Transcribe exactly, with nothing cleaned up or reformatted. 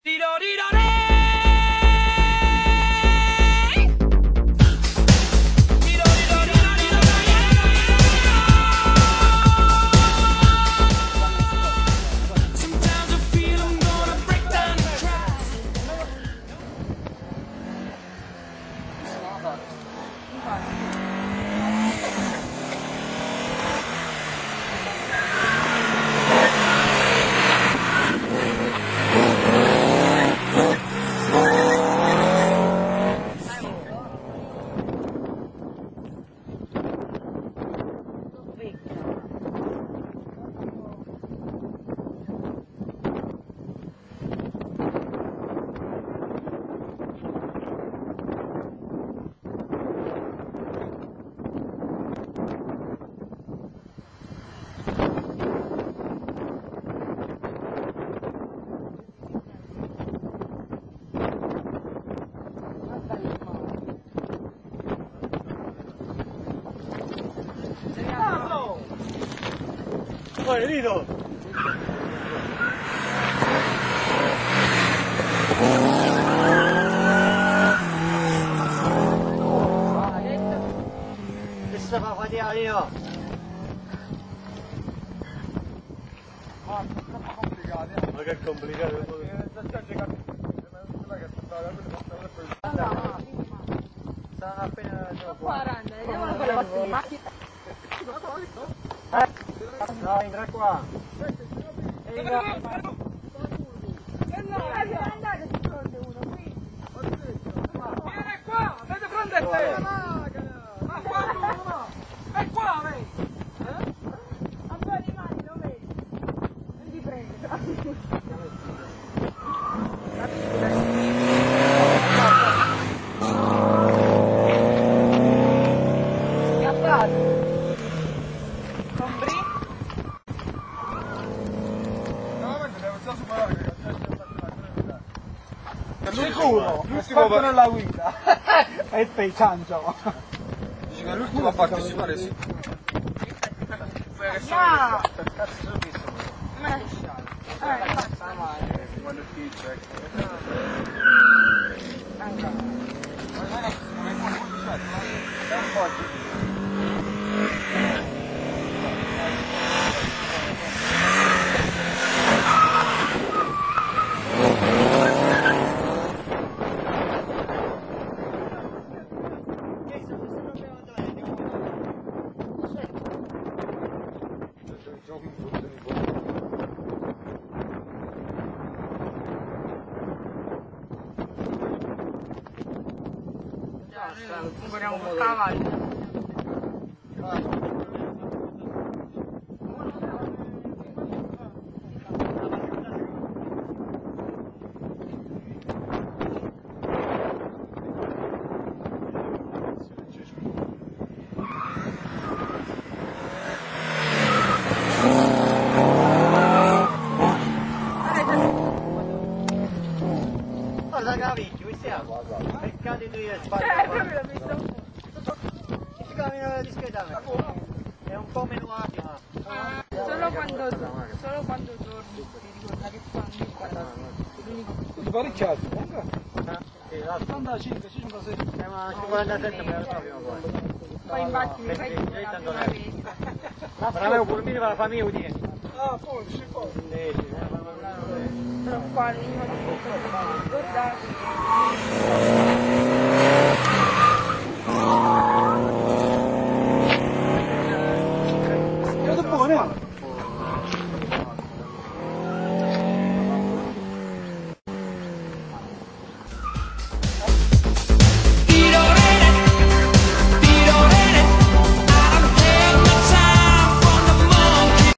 Poi Rito! Che si fa fatica io? Ma è troppo complicato, eh? Ma che complicato? Stanno appena quaranta, vediamo con le vostre macchine. Eh? No, entra qua. Entra. Andate di fronte uno qui. Vieni qua, vedi fronte a te. Ma qua no. È qua, vedi. A po' di mani lo vedi. Non ti prendo. Sicuro, l'ultimo nella guida. E te ciancio. Dici che l'ultimo a partecipare sì. Ma! Quando dice Vogliamo portare avanti. Guarda cavicchio, qui siamo. Peccati tu e sbaglio. Eh, proprio l'ho visto. Si cammina discretamente. È un po' meno attimo. Solo quando, solo quando torni ti ricorda che fanno l'unico. Tutti parecchiati, Sì, l'altro. cinquantacinque, cinquantasei. Eh, ma cinquantasette per la prima volta. Poi infatti mi fai Perché dire la tanto prima lei. vez. Ma per me un pulmino per la famiglia udine. Ah, poi, sì, poi. Sì, sì, Però qua l'uno di tutto ricordate.